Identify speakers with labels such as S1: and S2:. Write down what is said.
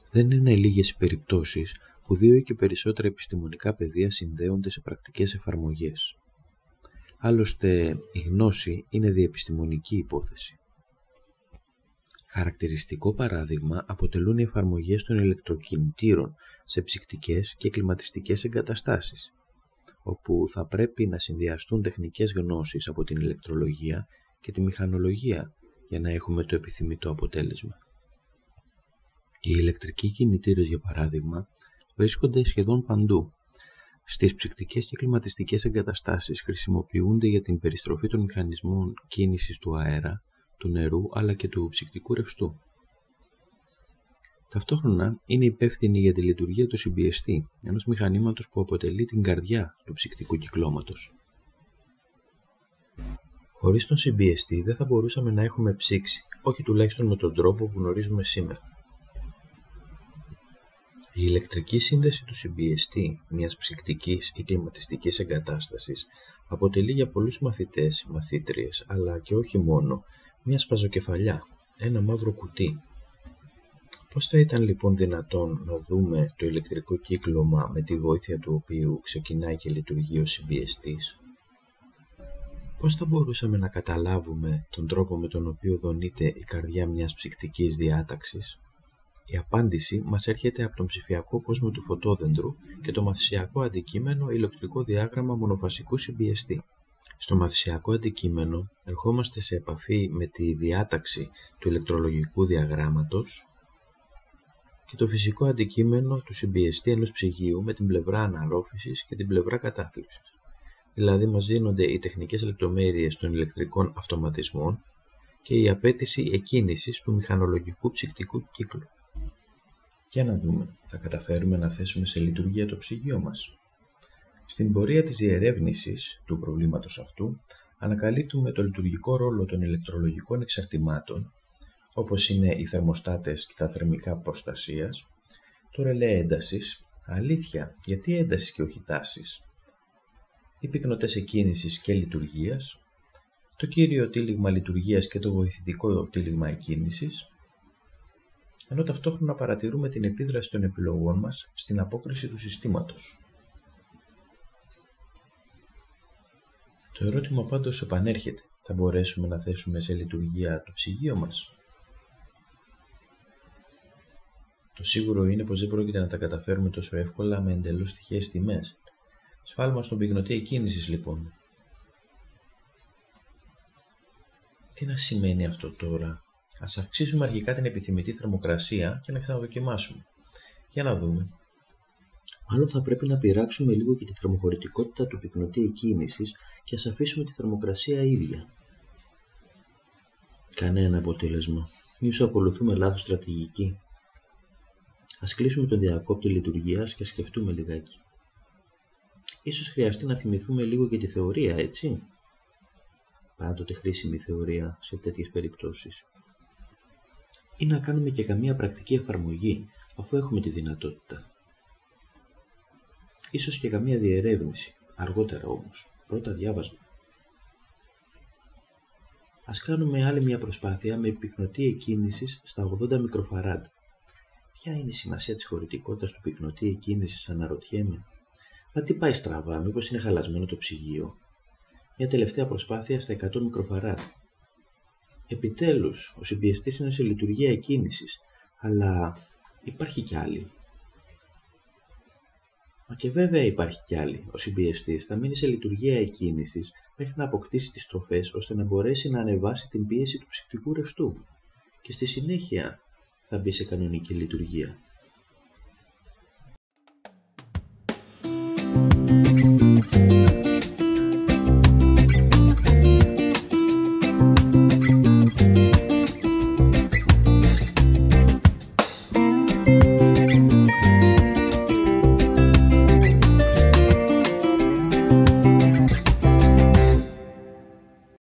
S1: Δεν είναι λίγες οι περιπτώσεις που δύο ή και περισσότερα επιστημονικά πεδία συνδέονται σε πρακτικές εφαρμογές. Άλλωστε, η γνώση είναι διεπιστημονική υπόθεση. Χαρακτηριστικό παράδειγμα αποτελούν οι εφαρμογές των ηλεκτροκινητήρων σε ψυκτικές και κλιματιστικές εγκαταστάσεις, όπου θα πρέπει να συνδυαστούν τεχνικές γνώσεις από την ηλεκτρολογία και τη μηχανολογία για να έχουμε το επιθυμητό αποτέλεσμα. Οι ηλεκτρικοί κινητήρες, για παράδειγμα, βρίσκονται σχεδόν παντού. Στις ψυκτικές και κλιματιστικές εγκαταστάσεις χρησιμοποιούνται για την περιστροφή των μηχανισμών κίνησης του αέρα, του νερού αλλά και του ψυκτικού ρευστού. Ταυτόχρονα είναι υπεύθυνη για τη λειτουργία του συμπιεστή, ενός μηχανήματος που αποτελεί την καρδιά του ψυκτικού κυκλώματος. Χωρίς τον συμπιεστή δεν θα μπορούσαμε να έχουμε ψήξη, όχι τουλάχιστον με τον τρόπο που γνωρίζουμε σήμερα. Η ηλεκτρική σύνδεση του συμπιεστή μιας ψυκτικής ή κλιματιστικής εγκατάστασης αποτελεί για πολλούς μαθητές, μαθήτριες, αλλά και όχι μόνο, μια σπαζοκεφαλιά, ένα μαύρο κουτί. Πώς θα ήταν λοιπόν δυνατόν να δούμε το ηλεκτρικό κύκλωμα με τη βοήθεια του οποίου ξεκινάει και λειτουργεί ο συμπιεστής? Πώς θα μπορούσαμε να καταλάβουμε τον τρόπο με τον οποίο δονείται η καρδιά μιας ψυκτικής διάταξης? Η απάντηση μας έρχεται από τον ψηφιακό κόσμο του φωτόδεντρου και το μαθησιακό αντικείμενο ηλεκτρικό διάγραμμα μονοφασικού συμπιεστή. Στο μαθησιακό αντικείμενο ερχόμαστε σε επαφή με τη διάταξη του ηλεκτρολογικού διαγράμματος και το φυσικό αντικείμενο του συμπιεστή ενός ψυγείου με την πλευρά αναρρόφησης και την πλευρά κατάθλιψης. Δηλαδή μας δίνονται οι τεχνικές λεπτομέρειες των ηλεκτρικών αυτοματισμών και η απέτηση εκκίνησης του μηχανολογικού ψυκτικού κύκλου. Για να δούμε, θα καταφέρουμε να θέσουμε σε λειτουργία το ψυγείο μας? Στην πορεία της διερεύνησης του προβλήματος αυτού, ανακαλύπτουμε το λειτουργικό ρόλο των ηλεκτρολογικών εξαρτημάτων, όπως είναι οι θερμοστάτες και τα θερμικά προστασίας, το ρελέ έντασης, αλήθεια, γιατί έντασης και όχι τάσης, οι πυκνοτές εκκίνησης και λειτουργίας, το κύριο τύλιγμα λειτουργίας και το βοηθητικό τύλιγμα εκκίνησης, ενώ ταυτόχρονα παρατηρούμε την επίδραση των επιλογών μας στην απόκριση του συστήματος. Το ερώτημα πάντως επανέρχεται, θα μπορέσουμε να θέσουμε σε λειτουργία το ψυγείο μας? Το σίγουρο είναι πως δεν πρόκειται να τα καταφέρουμε τόσο εύκολα με εντελώς τυχαίες τιμές. Σφάλμα στον πυκνοτή εκκίνησης λοιπόν. Τι να σημαίνει αυτό τώρα? Ας αυξήσουμε αρχικά την επιθυμητή θερμοκρασία και να ξαναδοκιμάσουμε. Για να δούμε. Μάλλον θα πρέπει να πειράξουμε λίγο και τη θερμοχωρητικότητα του πυκνοτή εκκίνησης και ας αφήσουμε τη θερμοκρασία ίδια. Κανένα αποτέλεσμα. Ίσως ακολουθούμε λάθος στρατηγική. Ας κλείσουμε τον διακόπτη λειτουργίας και σκεφτούμε λιγάκι. Ίσως χρειαστεί να θυμηθούμε λίγο και τη θεωρία, έτσι? Πάντοτε χρήσιμη θεωρία σε τέτοιες περιπτώσεις. Ή να κάνουμε και καμία πρακτική εφαρμογή, αφού έχουμε τη δυνατότητα. Ίσως και καμία διερεύνηση, αργότερα όμως, πρώτα διάβασμα. Ας κάνουμε άλλη μια προσπάθεια με πυκνοτή εκκίνησης στα 80 μικροφαράντ. Ποια είναι η σημασία της χωρητικότητας του πυκνοτή εκκίνησης, αναρωτιέμαι? Μα τι πάει στραβά, μήπως είναι χαλασμένο το ψυγείο? Μια τελευταία προσπάθεια στα 100 μικροφαράντ. Επιτέλους, ο συμπιεστής είναι σε λειτουργία εκκίνησης, αλλά υπάρχει κι άλλη. Μα και βέβαια υπάρχει κι άλλη. Ο συμπιεστής θα μείνει σε λειτουργία εκκίνησης μέχρι να αποκτήσει τις τροφές ώστε να μπορέσει να ανεβάσει την πίεση του ψυκτικού ρευστού και στη συνέχεια θα μπει σε κανονική λειτουργία.